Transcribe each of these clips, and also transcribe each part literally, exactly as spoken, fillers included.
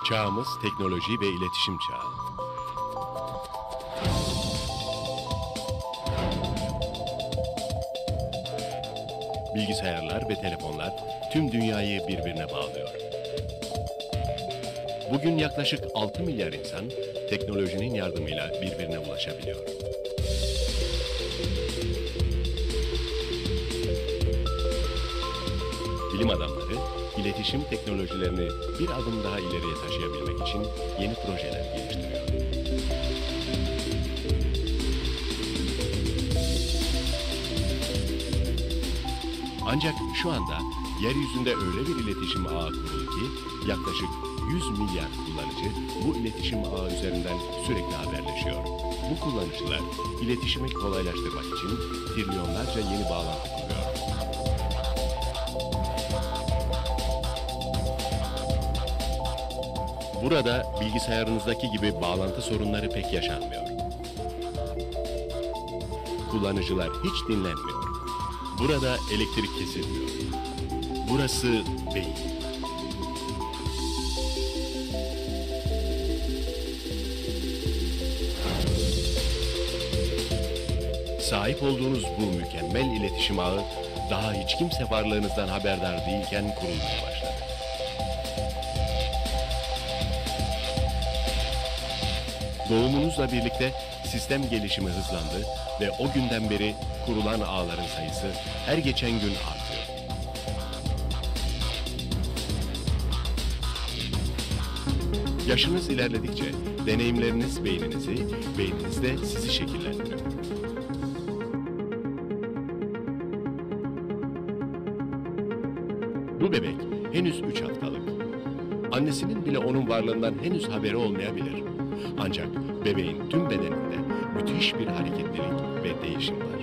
Çağımız teknoloji ve iletişim çağı. Bilgisayarlar ve telefonlar tüm dünyayı birbirine bağlıyor. Bugün yaklaşık altı milyar insan teknolojinin yardımıyla birbirine ulaşabiliyor. Bilim adamları, iletişim teknolojilerini bir adım daha ileriye taşıyabilmek için yeni projeler geliştiriyor. Ancak şu anda yeryüzünde öyle bir iletişim ağı kurulu ki yaklaşık yüz milyar kullanıcı bu iletişim ağı üzerinden sürekli haberleşiyor. Bu kullanıcılar iletişimi kolaylaştırmak için trilyonlarca yeni bağlantı kuruyor. Burada bilgisayarınızdaki gibi bağlantı sorunları pek yaşanmıyor. Kullanıcılar hiç dinlenmiyor. Burada elektrik kesilmiyor. Burası beyin. Sahip olduğunuz bu mükemmel iletişim ağı daha hiç kimse varlığınızdan haberdar değilken kurulmaya başladı. Doğumunuzla birlikte sistem gelişimi hızlandı ve o günden beri kurulan ağların sayısı her geçen gün artıyor. Yaşınız ilerledikçe deneyimleriniz beyninizi, beyniniz de sizi şekillendiriyor. Bu bebek henüz üç haftalık. Annesinin bile onun varlığından henüz haberi olmayabilir. Ancak bebeğin tüm bedeninde müthiş bir hareketlilik ve değişim var.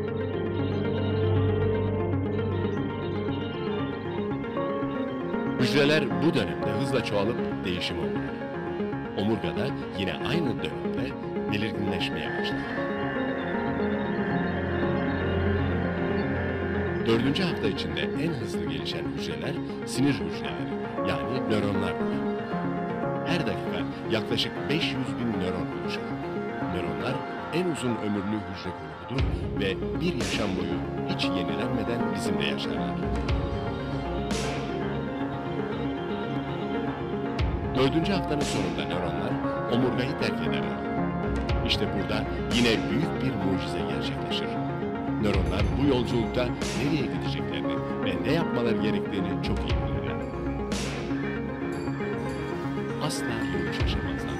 Hücreler bu dönemde hızla çoğalıp değişim oluyor. Omurgada yine aynı dönemde belirginleşmeye başlar. Dördüncü hafta içinde en hızlı gelişen hücreler sinir hücreleri, yani nöronlardır. Her dakika yaklaşık beş yüz bin nöron oluşur. Nöronlar en uzun ömürlü hücre grubudur ve bir yaşam boyu hiç yenilenmeden bizimle yaşarlar. Dördüncü haftanın sonunda nöronlar omurgayı terk ederler. İşte burada yine büyük bir mucize gerçekleşir. Nöronlar bu yolculukta nereye gideceklerini ve ne yapmaları gerektiğini çok iyi bilirler. Asla bunu şaşırmazlar.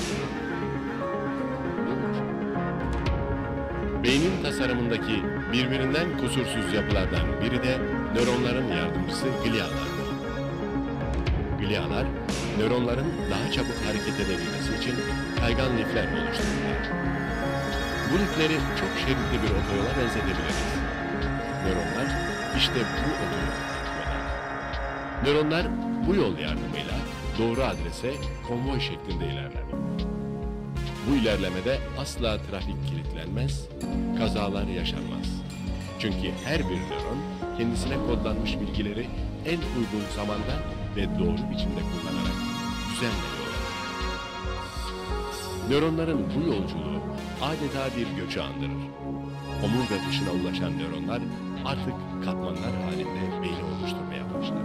Beynin tasarımındaki birbirinden kusursuz yapılardan biri de nöronların yardımcısı glialardır. Glialar, nöronların daha çabuk hareket edebilmesi için kaygan lifler oluştururlar. Bu lifleri çok şeritli bir otoyola benzetebiliriz. Nöronlar işte bu otoyolu takip eder. Nöronlar bu yol yardımıyla doğru adrese konvoy şeklinde ilerler. Bu ilerlemede asla trafik kilitlenmez, kazalar yaşanmaz. Çünkü her bir nöron kendisine kodlanmış bilgileri en uygun zamanda ve doğru biçimde kullanarak düzenle yol alır. Nöronların bu yolculuğu adeta bir göçü andırır. Omurga dışına ulaşan nöronlar artık katmanlar halinde beyni oluşturmaya başlar.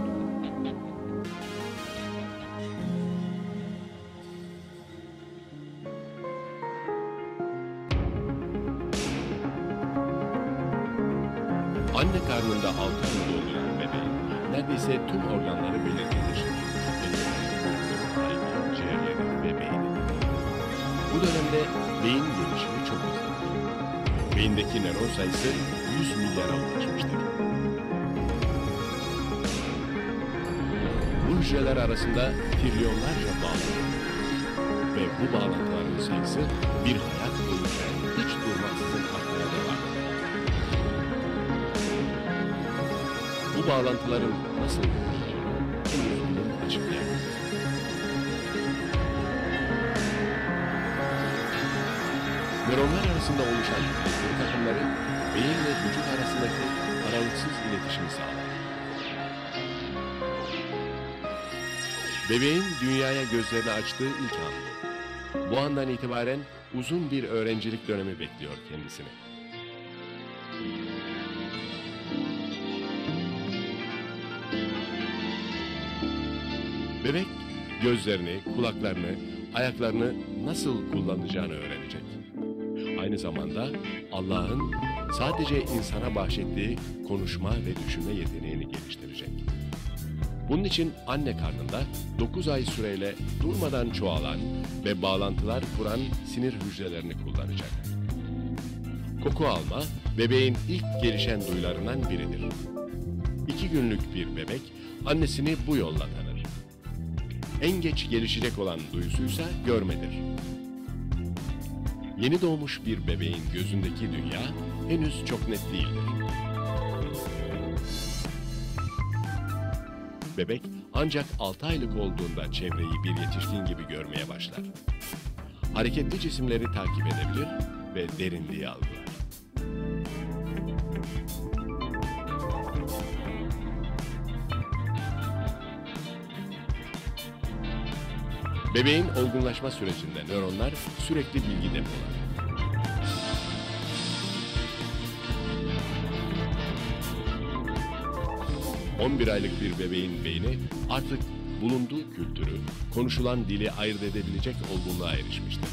Anne karnında altı ay dolduran bebeğin neredeyse tüm organları belirgindir. Kalbi, ciğerleri ve beyni. Bu dönemde beyin gelişimi çok hızlıdır. Beyindeki nöron sayısı yüz milyara ulaşmıştır. Bu hücreler arasında trilyonlarca bağlantı ve bu bağlantıların sayısı bir hayat boyunca hiç durmaksızın artmaya devam eder. Bu bağlantıların nasıl kurulduğunu henüz bunu açıklayamaz. Nöronlar arasında oluşan elektrik akımları beyin ve vücut arasındaki aralıksız iletişimi sağlar. Bebeğin dünyaya gözlerini açtığı ilk an bu. Bu andan itibaren uzun bir öğrencilik dönemi bekliyor kendisini. Bebek gözlerini, kulaklarını, ayaklarını nasıl kullanacağını öğrenecek. Aynı zamanda Allah'ın sadece insana bahşettiği konuşma ve düşünme yeteneğini geliştirecek. Bunun için anne karnında dokuz ay süreyle durmadan çoğalan ve bağlantılar kuran sinir hücrelerini kullanacak. Koku alma, bebeğin ilk gelişen duyularından biridir. İki günlük bir bebek annesini bu yolla tanır. En geç gelişecek olan duyusuysa görmedir. Yeni doğmuş bir bebeğin gözündeki dünya henüz çok net değildir. Bebek ancak altı aylık olduğunda çevreyi bir yetişkin gibi görmeye başlar. Hareketli cisimleri takip edebilir ve derinliği algılar. Bebeğin olgunlaşma sürecinde nöronlar sürekli bilgi depolar. on bir aylık bir bebeğin beyni artık bulunduğu kültürü, konuşulan dili ayırt edebilecek olgunluğa erişmiştir.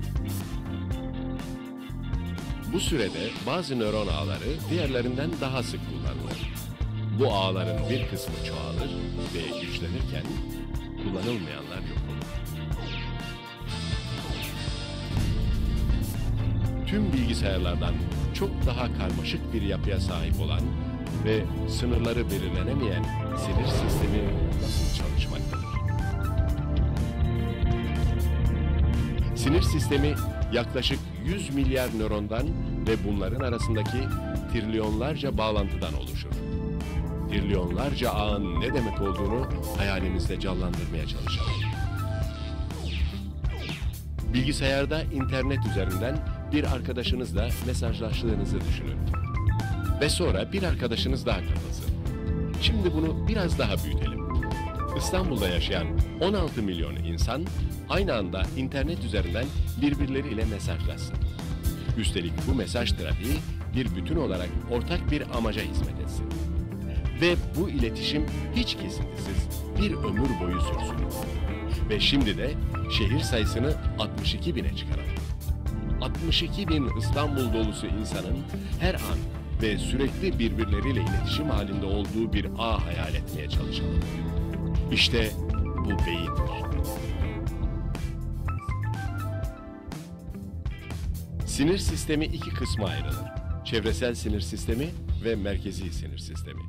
Bu sürede bazı nöron ağları diğerlerinden daha sık kullanılır. Bu ağların bir kısmı çoğalır ve güçlenirken kullanılmayanlar yok olur. Tüm bilgisayarlardan çok daha karmaşık bir yapıya sahip olan ve sınırları belirlenemeyen sinir sistemi nasıl çalışmaktadır? Sinir sistemi yaklaşık yüz milyar nörondan ve bunların arasındaki trilyonlarca bağlantıdan oluşur. Trilyonlarca ağın ne demek olduğunu hayalimizde canlandırmaya çalışalım. Bilgisayarda internet üzerinden bir arkadaşınızla mesajlaştığınızı düşünün. Ve sonra bir arkadaşınız daha katılsın. Şimdi bunu biraz daha büyütelim. İstanbul'da yaşayan on altı milyon insan aynı anda internet üzerinden birbirleriyle mesajlaşsın. Üstelik bu mesaj trafiği bir bütün olarak ortak bir amaca hizmet etsin. Ve bu iletişim hiç kesintisiz bir ömür boyu sürsün. Ve şimdi de şehir sayısını altmış iki bine çıkaralım. altmış iki bin İstanbul dolusu insanın her an ve sürekli birbirleriyle iletişim halinde olduğu bir ağ hayal etmeye çalışalım. İşte bu beyindir. Sinir sistemi iki kısma ayrılır. Çevresel sinir sistemi ve merkezi sinir sistemi.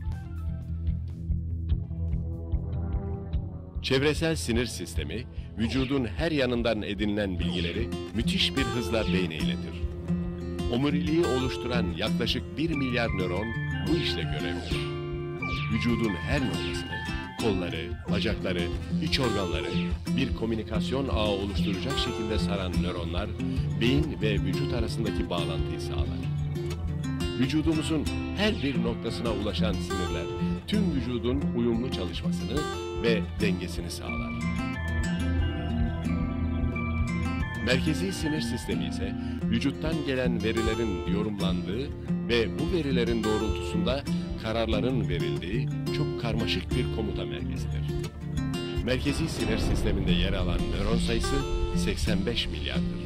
Çevresel sinir sistemi, vücudun her yanından edinilen bilgileri müthiş bir hızla beyne iletir. Omuriliği oluşturan yaklaşık bir milyar nöron bu işle görevlidir. Vücudun her noktasını, kolları, bacakları, iç organları bir komünikasyon ağı oluşturacak şekilde saran nöronlar, beyin ve vücut arasındaki bağlantıyı sağlar. Vücudumuzun her bir noktasına ulaşan sinirler, tüm vücudun uyumlu çalışmasını ve dengesini sağlar. Merkezi sinir sistemi ise vücuttan gelen verilerin yorumlandığı ve bu verilerin doğrultusunda kararların verildiği çok karmaşık bir komuta merkezidir. Merkezi sinir sisteminde yer alan nöron sayısı seksen beş milyardır.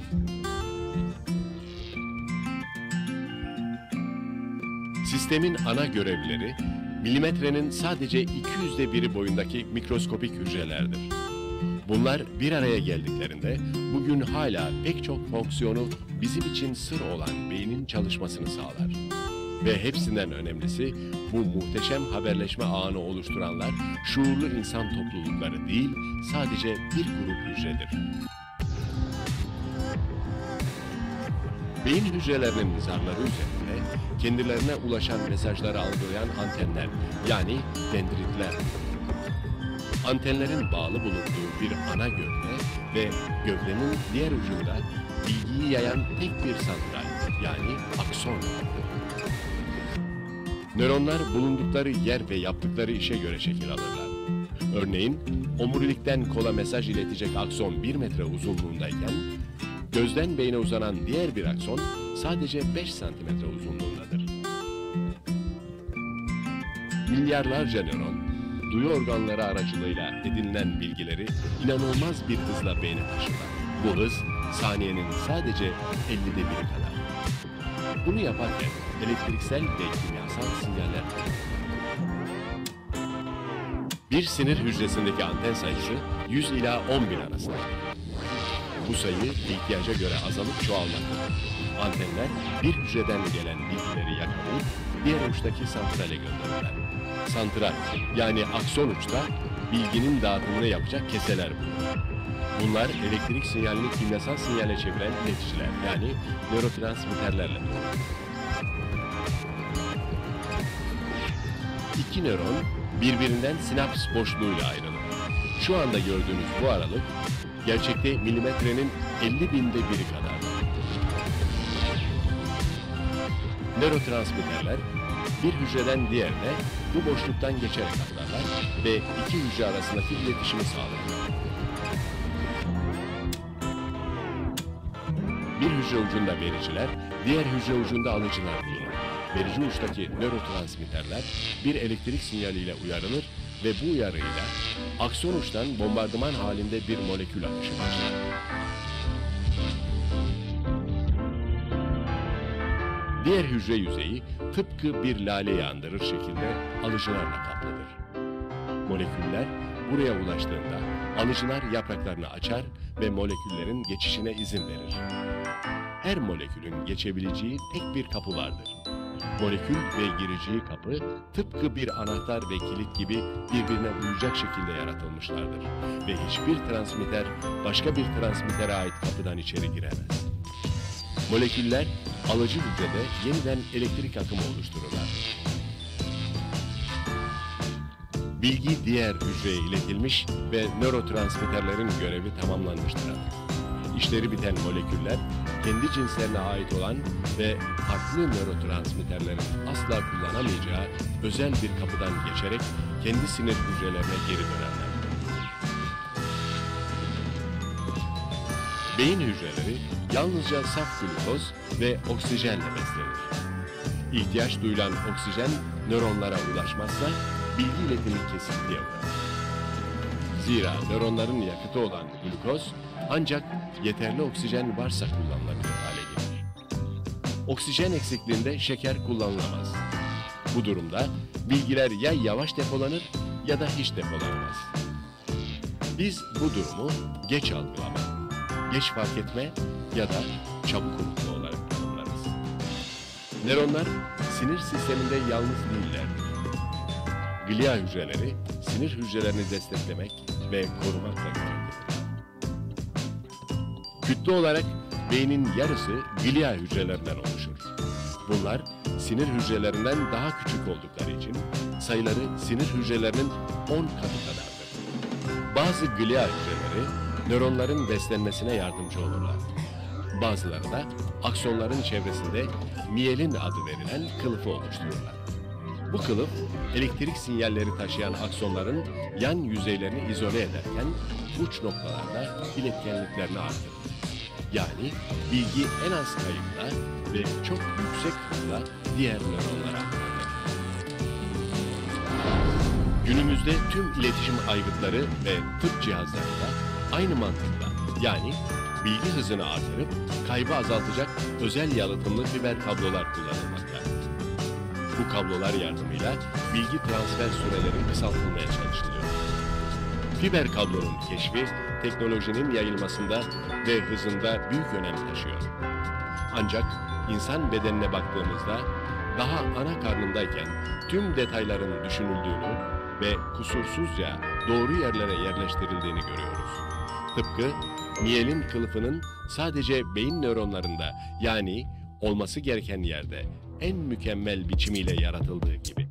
Sistemin ana görevlileri, milimetrenin sadece iki yüzde biri boyundaki mikroskopik hücrelerdir. Bunlar bir araya geldiklerinde bugün hala pek çok fonksiyonu bizim için sır olan beynin çalışmasını sağlar. Ve hepsinden önemlisi bu muhteşem haberleşme ağını oluşturanlar şuurlu insan toplulukları değil, sadece bir grup hücredir. Beyin hücrelerinin zarları üzerinde kendilerine ulaşan mesajları algılayan antenler, yani dendritler. Antenlerin bağlı bulunduğu bir ana gövde ve gövdenin diğer ucunda bilgiyi yayan tek bir santral, yani akson vardır. Nöronlar bulundukları yer ve yaptıkları işe göre şekil alırlar. Örneğin omurilikten kola mesaj iletecek akson bir metre uzunluğundayken, gözden beyne uzanan diğer bir akson sadece beş santimetre uzunluğundadır. Milyarlarca nöron, duyu organları aracılığıyla edinilen bilgileri inanılmaz bir hızla beyne taşırlar. Bu hız saniyenin sadece ellide biri kadar. Bunu yaparken elektriksel ve kimyasal sinyaller bir sinir hücresindeki anten sayısı yüz ila on bin arasında. Bu sayı ihtiyaca göre azalıp çoğalmaktadır. Antenler bir hücreden gelen bilgileri yakalayıp diğer uçtaki santrale gönderirler. Santral yani akson uçta bilginin dağıtımını yapacak keseler bulunur. Bunlar elektrik sinyalini kimyasal sinyale çeviren ileticiler yani nörotransmitterlerle dolu. İki nöron birbirinden sinaps boşluğuyla ayrılır. Şu anda gördüğünüz bu aralık gerçekte milimetrenin elli binde biri kadar. Nörotransmitterler bir hücreden diğerine bu boşluktan geçerek aktarlar ve iki hücre arasındaki iletişimi sağlar. Bir hücre ucunda vericiler, diğer hücre ucunda alıcılar bulunur. Verici uçtaki nörotransmitterler bir elektrik sinyaliyle uyarılır ve bu uyarıyla akson uçtan bombardıman halinde bir molekül akışı başlar. Diğer hücre yüzeyi tıpkı bir laleyi andırır şekilde alıcılarla kaplıdır. Moleküller buraya ulaştığında alıcılar yapraklarını açar ve moleküllerin geçişine izin verir. Her molekülün geçebileceği tek bir kapı vardır. Molekül ve gireceği kapı tıpkı bir anahtar ve kilit gibi birbirine uyacak şekilde yaratılmışlardır. Ve hiçbir transmitter başka bir transmittere ait kapıdan içeri giremez. Moleküller alıcı hücrede yeniden elektrik akımı oluştururlar. Bilgi diğer hücreye iletilmiş ve nörotransmitterlerin görevi tamamlanmıştır artık. İşleri biten moleküller kendi cinslerine ait olan ve farklı nörotransmitterlerin asla kullanamayacağı özel bir kapıdan geçerek kendi sinir hücrelerine geri dönerler. Beyin hücreleri yalnızca saf glukoz ve oksijenle beslenir. İhtiyaç duyulan oksijen nöronlara ulaşmazsa bilgi iletimi kesintiye uğrar. Zira nöronların yakıtı olan glukoz ancak yeterli oksijen varsa kullanılabilir hale gelir. Oksijen eksikliğinde şeker kullanılamaz. Bu durumda bilgiler ya yavaş depolanır ya da hiç depolanamaz. Biz bu durumu geç algılama, geç fark etme ya da çabuk unutma olarak tanımlarız. Nöronlar sinir sisteminde yalnız değillerdir. Glia hücreleri sinir hücrelerini desteklemek ve korumakla görevlidir. Kütle olarak beynin yarısı glia hücrelerinden oluşur. Bunlar sinir hücrelerinden daha küçük oldukları için sayıları sinir hücrelerinin on katı kadardır. Bazı glia hücreleri nöronların beslenmesine yardımcı olurlar. Bazıları da aksonların çevresinde miyelin adı verilen kılıfı oluştururlar. Bu kılıf elektrik sinyalleri taşıyan aksonların yan yüzeylerini izole ederken uç noktalarda iletkenliklerini artırır. Yani bilgi en az kayıpla ve çok yüksek hızla diğer nöronlara aktarılır. Günümüzde tüm iletişim aygıtları ve tıp cihazlarında aynı mantıkla yani bilgi hızını artırıp kaybı azaltacak özel yalıtımlı fiber kablolar kullanılmakta. Bu kablolar yardımıyla bilgi transfer süreleri kısaltılmaya çalışılıyor. Fiber kablonun keşfi, teknolojinin yayılmasında ve hızında büyük önem taşıyor. Ancak insan bedenine baktığımızda daha ana karnındayken tüm detayların düşünüldüğünü ve kusursuzca doğru yerlere yerleştirildiğini görüyoruz. Tıpkı miyelin kılıfının sadece beyin nöronlarında yani olması gereken yerde en mükemmel biçimiyle yaratıldığı gibi.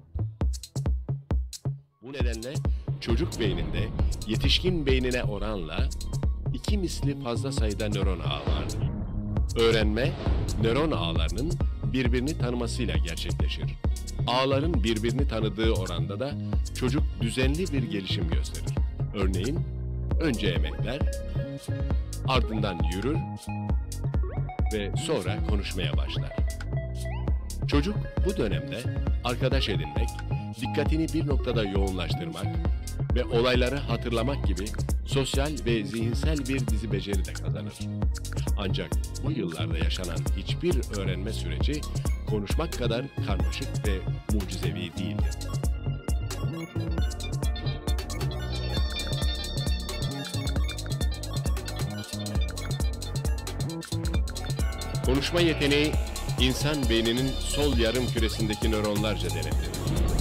Bu nedenle çocuk beyninde yetişkin beynine oranla iki misli fazla sayıda nöron ağı vardır. Öğrenme, nöron ağlarının birbirini tanımasıyla gerçekleşir. ağların birbirini tanıdığı oranda da çocuk düzenli bir gelişim gösterir. Örneğin önce emekler, ardından yürür ve sonra konuşmaya başlar. Çocuk bu dönemde arkadaş edinmek, dikkatini bir noktada yoğunlaştırmak ve olayları hatırlamak gibi sosyal ve zihinsel bir dizi beceri de kazanır. Ancak bu yıllarda yaşanan hiçbir öğrenme süreci konuşmak kadar karmaşık ve mucizevi değildir. Konuşma yeteneği, insan beyninin sol yarım küresindeki nöronlarca denetlenir.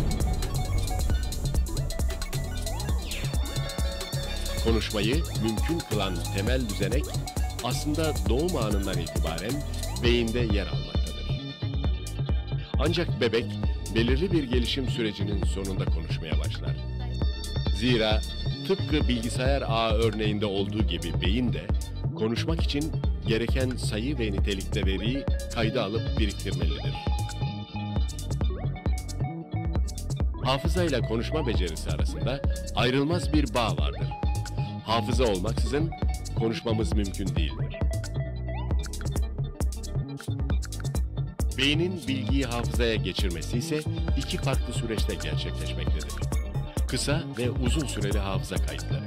Konuşmayı mümkün kılan temel düzenek aslında doğum anından itibaren beyinde yer almaktadır. Ancak bebek belirli bir gelişim sürecinin sonunda konuşmaya başlar. Zira tıpkı bilgisayar ağı örneğinde olduğu gibi beyin de konuşmak için gereken sayı ve nitelikte veriyi kayda alıp biriktirmelidir. Hafıza ile konuşma becerisi arasında ayrılmaz bir bağ vardır. Hafıza olmaksızın konuşmamız mümkün değildir. Beynin bilgiyi hafızaya geçirmesi ise iki farklı süreçte gerçekleşmektedir. Kısa ve uzun süreli hafıza kayıtları.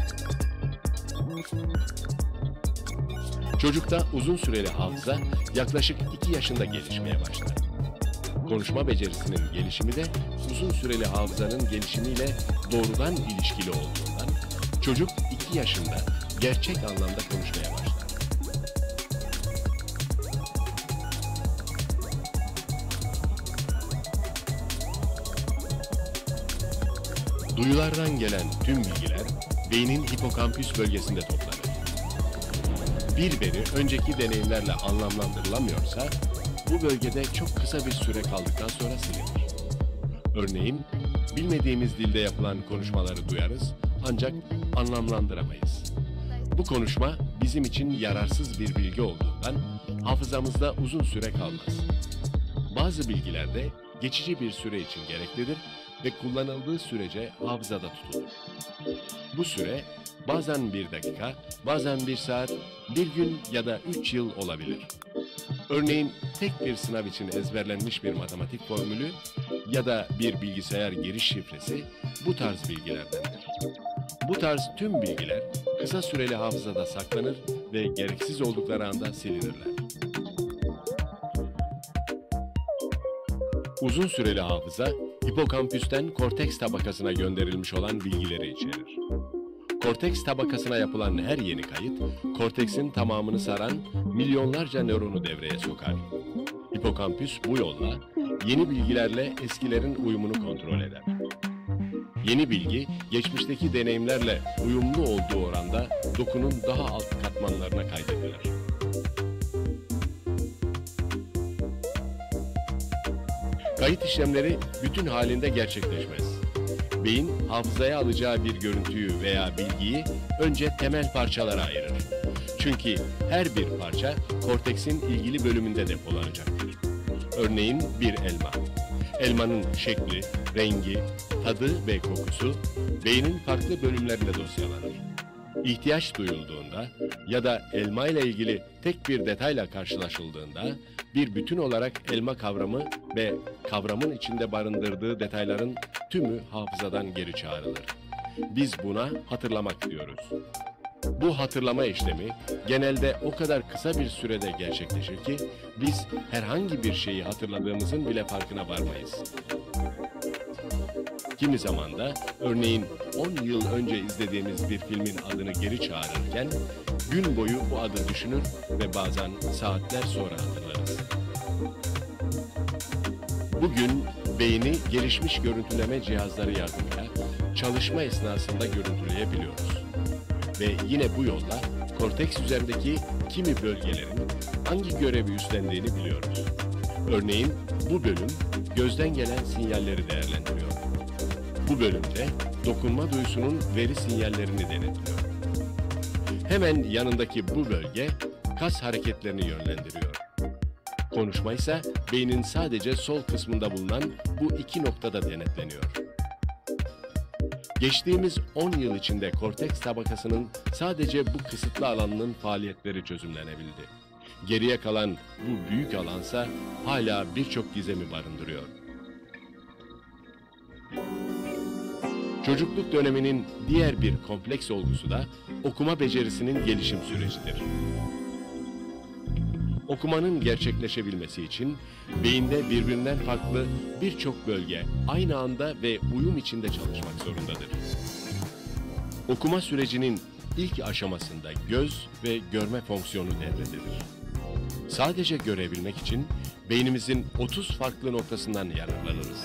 Çocukta uzun süreli hafıza yaklaşık iki yaşında gelişmeye başlar. Konuşma becerisinin gelişimi de uzun süreli hafızanın gelişimiyle doğrudan ilişkili olduğundan çocuk iki yaşında gerçek anlamda konuşmaya başlar. Duyulardan gelen tüm bilgiler beynin hipokampüs bölgesinde toplanır. Bir veri önceki deneyimlerle anlamlandırılamıyorsa bu bölgede çok kısa bir süre kaldıktan sonra silinir. Örneğin bilmediğimiz dilde yapılan konuşmaları duyarız ancak anlamlandıramayız. Bu konuşma bizim için yararsız bir bilgi olduğundan hafızamızda uzun süre kalmaz. Bazı bilgiler de geçici bir süre için gereklidir ve kullanıldığı sürece hafızada tutulur. Bu süre bazen bir dakika, bazen bir saat, bir gün ya da üç yıl olabilir. Örneğin tek bir sınav için ezberlenmiş bir matematik formülü ya da bir bilgisayar giriş şifresi bu tarz bilgilerdendir. Bu tarz tüm bilgiler kısa süreli hafızada saklanır ve gereksiz oldukları anda silinirler. Uzun süreli hafıza, hipokampüsten korteks tabakasına gönderilmiş olan bilgileri içerir. Korteks tabakasına yapılan her yeni kayıt, korteksin tamamını saran milyonlarca nöronu devreye sokar. Hipokampüs bu yolla yeni bilgilerle eskilerin uyumunu kontrol eder. Yeni bilgi, geçmişteki deneyimlerle uyumlu olduğu oranda dokunun daha alt katmanlarına kaydedilir. Kayıt işlemleri bütün halinde gerçekleşmez. Beyin, hafızaya alacağı bir görüntüyü veya bilgiyi önce temel parçalara ayırır. Çünkü her bir parça korteksin ilgili bölümünde depolanacaktır. Örneğin bir elma. Elmanın şekli, rengi, tadı ve kokusu beynin farklı bölümlerinde dosyalanır. İhtiyaç duyulduğunda ya da elma ile ilgili tek bir detayla karşılaşıldığında bir bütün olarak elma kavramı ve kavramın içinde barındırdığı detayların tümü hafızadan geri çağrılır. Biz buna hatırlamak diyoruz. Bu hatırlama işlemi genelde o kadar kısa bir sürede gerçekleşir ki biz herhangi bir şeyi hatırladığımızın bile farkına varmayız. Kimi zaman da örneğin on yıl önce izlediğimiz bir filmin adını geri çağırırken gün boyu bu adı düşünür ve bazen saatler sonra hatırlarız. Bugün beyni gelişmiş görüntüleme cihazları yardımıyla çalışma esnasında görüntüleyebiliyoruz. Ve yine bu yolla korteks üzerindeki kimi bölgelerin hangi görevi üstlendiğini biliyoruz. Örneğin bu bölüm gözden gelen sinyalleri değerlendiriyor. Bu bölümde dokunma duyusunun veri sinyallerini denetliyor. Hemen yanındaki bu bölge kas hareketlerini yönlendiriyor. Konuşma ise beynin sadece sol kısmında bulunan bu iki noktada denetleniyor. Geçtiğimiz on yıl içinde korteks tabakasının sadece bu kısıtlı alanının faaliyetleri çözümlenebildi. Geriye kalan bu büyük alansa hala birçok gizemi barındırıyor. Çocukluk döneminin diğer bir kompleks olgusu da okuma becerisinin gelişim sürecidir. Okumanın gerçekleşebilmesi için beyinde birbirinden farklı birçok bölge aynı anda ve uyum içinde çalışmak zorundadır. Okuma sürecinin ilk aşamasında göz ve görme fonksiyonu devrededir. Sadece görebilmek için beynimizin otuz farklı noktasından yararlanırız.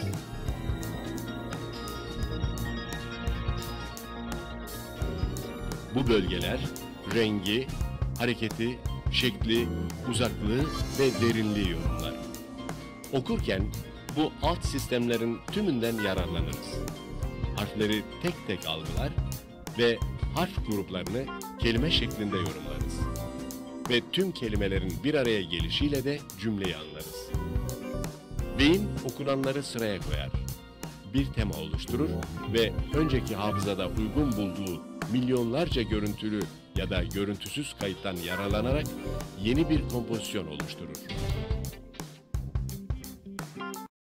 Bu bölgeler rengi, hareketi, şekli, uzaklığı ve derinliği yorumlar. Okurken bu alt sistemlerin tümünden yararlanırız. Harfleri tek tek algılar ve harf gruplarını kelime şeklinde yorumlarız. Ve tüm kelimelerin bir araya gelişiyle de cümleyi anlarız. Beyin okunanları sıraya koyar. Bir tema oluşturur ve önceki hafızada uygun bulduğu milyonlarca görüntülü ya da görüntüsüz kayıttan yararlanarak yeni bir kompozisyon oluşturur.